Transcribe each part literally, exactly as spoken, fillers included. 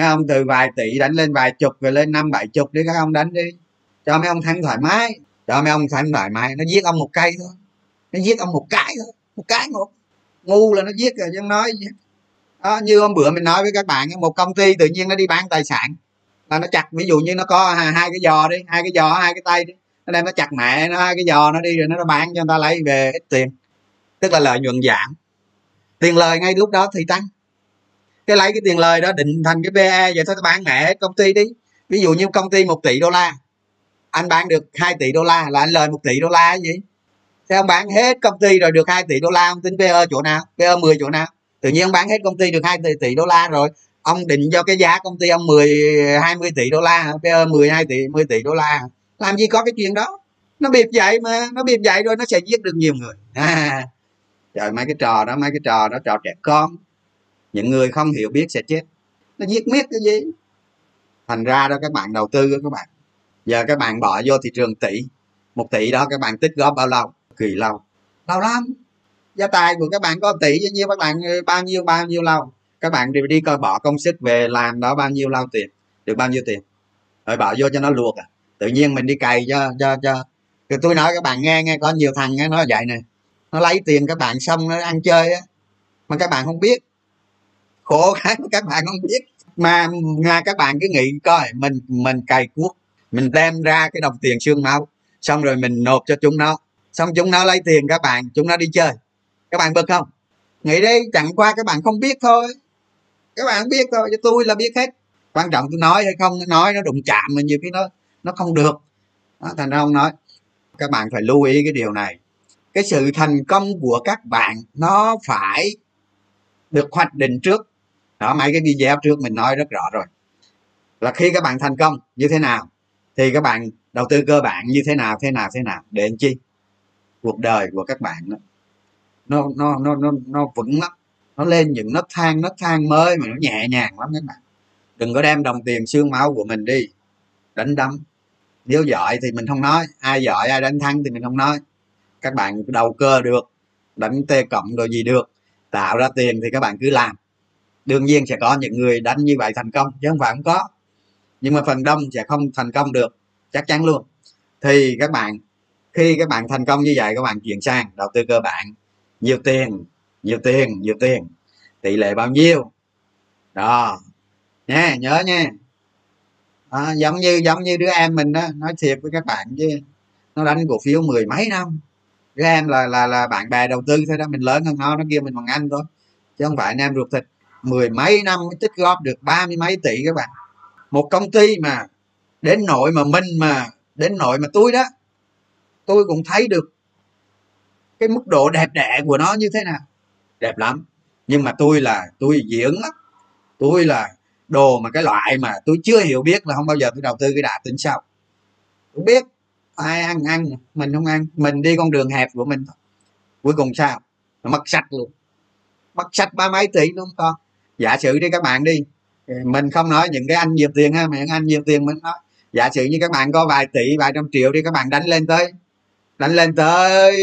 mấy ông từ vài tỷ đánh lên vài chục rồi lên năm bảy chục đi, các ông đánh đi cho mấy ông thắng thoải mái, cho mấy ông thắng thoải mái. Nó giết ông một cây thôi, nó giết ông một cái thôi, một cái một ngu là nó giết rồi chứ nói gì đó. Như hôm bữa mình nói với các bạn, một công ty tự nhiên nó đi bán tài sản là nó chặt, ví dụ như nó có hai cái giò đi, hai cái giò hai cái tay đi, nó đem nó chặt mẹ nó hai cái giò nó đi rồi nó bán cho người ta lấy về ít tiền, tức là lợi nhuận giảm, tiền lời ngay lúc đó thì tăng. Cái lấy cái tiền lời đó định thành cái pê e, vậy thôi bán mẹ công ty đi. Ví dụ như công ty một tỷ đô la, anh bán được hai tỷ đô la là anh lời một tỷ đô la cái gì. Thế ông bán hết công ty rồi được hai tỷ đô la, ông tính pê e chỗ nào? pê e mười chỗ nào? Tự nhiên ông bán hết công ty được hai tỷ đô la rồi, ông định cho cái giá công ty ông mười hai mươi tỷ đô la, pê e mười hai tỷ mười tỷ đô la, làm gì có cái chuyện đó. Nó bịp vậy mà, nó bịp vậy rồi nó sẽ giết được nhiều người. À, trời, mấy cái trò đó, mấy cái trò đó trò trẻ con, những người không hiểu biết sẽ chết. Nó giết miết cái gì. Thành ra đó các bạn đầu tư đó các bạn, giờ các bạn bỏ vô thị trường tỷ, một tỷ đó các bạn tích góp bao lâu? Kỳ lâu, lâu lắm. Gia tài của các bạn có tỷ bao nhiêu, các bạn bao nhiêu bao nhiêu lâu, các bạn đi đi coi bỏ công sức về làm đó bao nhiêu lâu tiền, được bao nhiêu tiền rồi bỏ vô cho nó luộc à. Tự nhiên mình đi cày cho cho cho thì tôi nói các bạn nghe nghe có nhiều thằng nó vậy nè, nó lấy tiền các bạn xong nó ăn chơi á, mà các bạn không biết, khổ cái các bạn không biết. Mà mà các bạn cứ nghĩ coi, mình mình cày cuốc, mình đem ra cái đồng tiền xương máu, xong rồi mình nộp cho chúng nó, xong chúng nó lấy tiền các bạn, chúng nó đi chơi, các bạn bực không? Nghĩ đấy, chẳng qua các bạn không biết thôi, các bạn biết thôi, chứ tôi là biết hết. Quan trọng tôi nói hay không nói, nó đụng chạm mà nhiều khi nó nó không được đó, thành ra không nói. Các bạn phải lưu ý cái điều này, cái sự thành công của các bạn nó phải được hoạch định trước đó. Mấy cái video trước mình nói rất rõ rồi, là khi các bạn thành công như thế nào thì các bạn đầu tư cơ bản như thế nào thế nào thế nào, để làm chi cuộc đời của các bạn nó nó nó nó nó, nó vững lắm, nó lên những nấc thang nấc thang mới mà nó nhẹ nhàng lắm các bạn. Đừng có đem đồng tiền xương máu của mình đi đánh đấm. Nếu giỏi thì mình không nói, ai giỏi ai đánh thắng thì mình không nói. Các bạn đầu cơ được, đánh t cộng rồi gì được, tạo ra tiền thì các bạn cứ làm. Đương nhiên sẽ có những người đánh như vậy thành công chứ không phải không có, nhưng mà phần đông sẽ không thành công được, chắc chắn luôn. Thì các bạn khi các bạn thành công như vậy, các bạn chuyển sang đầu tư cơ bản, nhiều tiền nhiều tiền nhiều tiền, tỷ lệ bao nhiêu đó nha, nhớ nha. À, giống như giống như đứa em mình đó, nói thiệt với các bạn chứ nó đánh cổ phiếu mười mấy năm. Đứa em là là là bạn bè đầu tư thôi đó, mình lớn hơn nó, nó kia mình bằng anh thôi chứ không phải anh em ruột thịt. Mười mấy năm mới tích góp được ba mươi mấy tỷ các bạn. Một công ty mà đến nội mà mình mà đến nội mà tôi đó, tôi cũng thấy được cái mức độ đẹp đẽ của nó như thế nào, đẹp lắm. Nhưng mà tôi là tôi diễn lắm, tôi là đồ mà cái loại mà tôi chưa hiểu biết là không bao giờ tôi đầu tư cái đã tính sao. Tôi biết ai ăn ăn, mình không ăn, mình đi con đường hẹp của mình thôi. Cuối cùng sao? Nó mất sạch luôn, mất sạch ba mấy tỷ luôn con. Giả sử đi các bạn đi, mình không nói những cái anh nhiều tiền ha, mà những anh nhiều tiền mình nói, giả sử như các bạn có vài tỷ vài trăm triệu đi, các bạn đánh lên tới đánh lên tới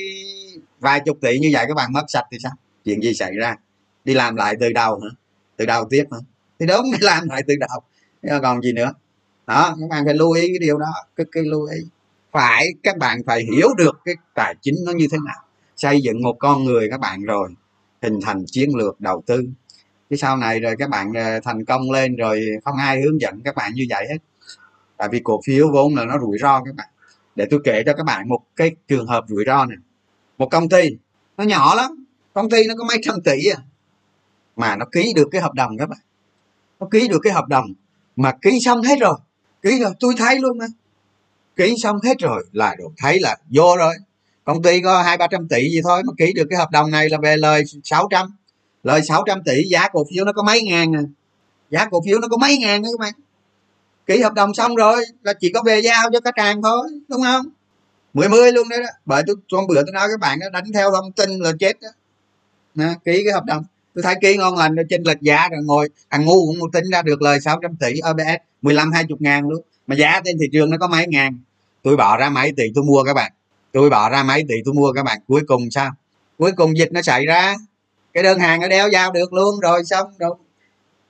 vài chục tỷ như vậy, các bạn mất sạch thì sao? Chuyện gì xảy ra? Đi làm lại từ đầu hả? Từ đầu tiếp hả? Thì đúng, đi làm lại từ đầu còn gì nữa. Đó, các bạn phải lưu ý cái điều đó, cực kỳ lưu ý. Phải, các bạn phải hiểu được cái tài chính nó như thế nào, xây dựng một con người các bạn rồi hình thành chiến lược đầu tư. Chứ sau này rồi các bạn thành công lên rồi không ai hướng dẫn các bạn như vậy hết. Tại vì cổ phiếu vốn là nó rủi ro các bạn. Để tôi kể cho các bạn một cái trường hợp rủi ro này. Một công ty nó nhỏ lắm, công ty nó có mấy trăm tỷ à, mà nó ký được cái hợp đồng các bạn. Nó ký được cái hợp đồng mà ký xong hết rồi, ký rồi tôi thấy luôn mà, ký xong hết rồi là được, thấy là vô rồi. Công ty có hai ba trăm tỷ gì thôi mà ký được cái hợp đồng này là về lời sáu trăm, lời sáu trăm tỷ, giá cổ phiếu nó có mấy ngàn à. Giá cổ phiếu nó có mấy ngàn đó các bạn. Ký hợp đồng xong rồi là chỉ có về giao cho khách hàng thôi, đúng không? Mười mươi luôn đấy đó. Bởi tôi hôm bữa tôi nói các bạn đó, đánh theo thông tin là chết đó. Nè, ký cái hợp đồng tôi thấy ký ngon lành, trên lệch giá rồi ngồi thằng ngu cũng tính ra được lời sáu trăm tỷ, e bê ét mười lăm hai mươi ngàn luôn, mà giá trên thị trường nó có mấy ngàn. Tôi bỏ ra mấy tỷ tôi mua các bạn, tôi bỏ ra mấy tỷ tôi mua các bạn. Cuối cùng sao? Cuối cùng dịch nó xảy ra, cái đơn hàng nó đeo giao được luôn rồi, xong rồi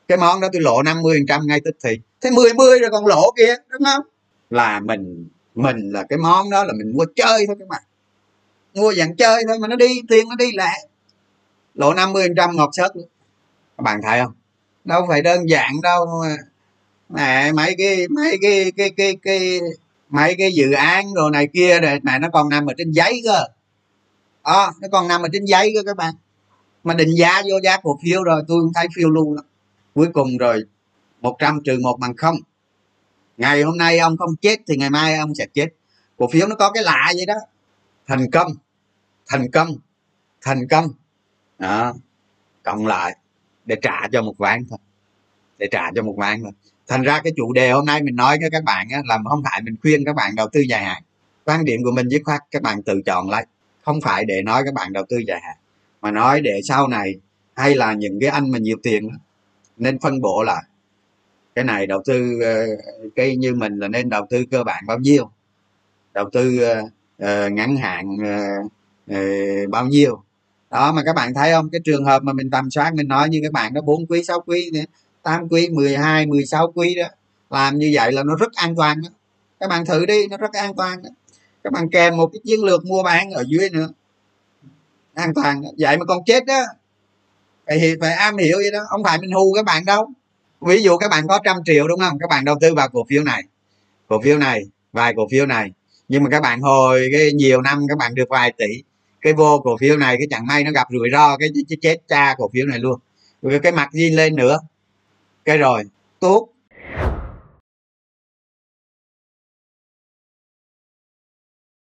cái món đó tôi lộ năm mươi phần trăm ngay tức thì, thế mười mươi rồi còn lỗ kia, đúng không? Là mình mình là cái món đó là mình mua chơi thôi các bạn, mua dạng chơi thôi mà nó đi tiền, nó đi lẹ, lộ năm mươi phần trăm ngọt xớt luôn. Các bạn thấy không, đâu phải đơn giản đâu mà mấy cái mấy cái cái cái cái mấy cái dự án rồi này kia rồi này nó còn nằm ở trên giấy cơ. À, nó còn nằm ở trên giấy cơ các bạn, mà định giá vô giá cổ phiếu rồi tôi cũng thấy phiêu lưu lắm. Cuối cùng rồi một trăm trừ một bằng không, ngày hôm nay ông không chết thì ngày mai ông sẽ chết. Cổ phiếu nó có cái lạ vậy đó, thành công thành công thành công đó, cộng lại để trả cho một ván thôi, để trả cho một ván thôi. Thành ra cái chủ đề hôm nay mình nói với các bạn á, là không phải mình khuyên các bạn đầu tư dài hạn, quan điểm của mình dứt khoát các bạn tự chọn lấy, không phải để nói các bạn đầu tư dài hạn, mà nói để sau này hay là những cái anh mà nhiều tiền nên phân bổ lại cái này đầu tư cái như mình là nên đầu tư cơ bản bao nhiêu, đầu tư uh, ngắn hạn uh, uh, bao nhiêu đó. Mà các bạn thấy không, cái trường hợp mà mình tầm soát mình nói như các bạn đó, bốn quý sáu quý tám quý mười hai mười sáu quý đó, làm như vậy là nó rất an toàn đó. Các bạn thử đi, nó rất an toàn đó. Các bạn kèm một cái chiến lược mua bán ở dưới nữa, an toàn đó. Vậy mà còn chết đó, phải phải am hiểu vậy đó, không phải mình hù các bạn đâu. Ví dụ các bạn có trăm triệu đúng không, các bạn đầu tư vào cổ phiếu này cổ phiếu này vài cổ phiếu này, nhưng mà các bạn hồi cái nhiều năm các bạn được vài tỷ, cái vô cổ phiếu này cái chẳng may nó gặp rủi ro cái chết cha cổ phiếu này luôn, rồi cái mặt gì lên nữa, cái rồi tốt